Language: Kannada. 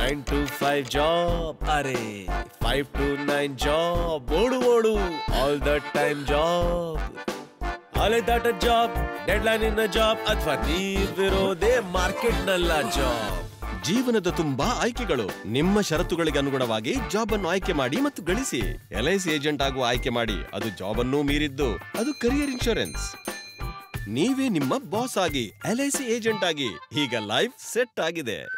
9 to 5 job, अरे 5 to 9 job, ಓಡು all the time job. ಅಲೆದಾಟ ಜಾಬ್, ಡೆಡ್ಲೈನ್ ಇನ್ನ ಜಾಬ್, ಅಥವಾ ನೀವಿರೋದೇ ಮಾರ್ಕೆಟ್ ನಲ್ಲ ಜಾಬ್. ಜೀವನದ ತುಂಬಾ ಆಯ್ಕೆಗಳು. ನಿಮ್ಮ ಷರತ್ತುಗಳಿಗೆ ಅನುಗುಣವಾಗಿ ಜಾಬ್ ಅನ್ನು ಆಯ್ಕೆ ಮಾಡಿ ಮತ್ತು ಗಳಿಸಿ. LIC ಏಜೆಂಟ್ ಆಗುವ ಆಯ್ಕೆ ಮಾಡಿ. ಅದು ಜಾಬ್ ಅನ್ನು ಮೀರಿದ್ದು. ಅದು ಕರಿಯರ್ ಇನ್ಶೂರೆನ್ಸ್. ನೀವೇ ನಿಮ್ಮ ಬಾಸ್ ಆಗಿ LIC ಏಜೆಂಟ್ ಆಗಿ. ಈಗ ಲೈಫ್ ಸೆಟ್ ಆಗಿದೆ.